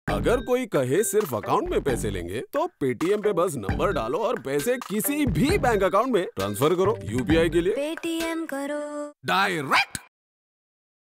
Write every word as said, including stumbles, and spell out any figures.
अगर कोई कहे सिर्फ अकाउंट में पैसे लेंगे, तो पेटीएम पे बस नंबर डालो और पैसे किसी भी बैंक अकाउंट में ट्रांसफर करो। यूपीआई के लिए पेटीएम करो डायरेक्ट।